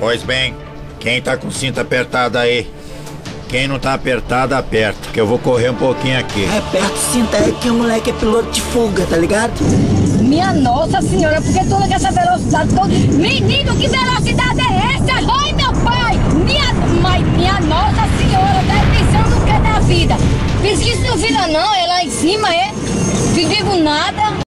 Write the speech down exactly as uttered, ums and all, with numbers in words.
Pois bem, quem tá com o cinto apertado aí? Quem não tá apertado, aperta, que eu vou correr um pouquinho aqui. Aperta o cinto aí que o moleque é piloto de fuga, tá ligado? Minha nossa senhora, por que tu anda com essa velocidade toda? Menino, que velocidade é essa? Ai, meu pai! Minha mãe, minha nossa senhora, tá pensando o que da vida? Pensa que isso não vira não, é lá em cima, é? Vivo nada.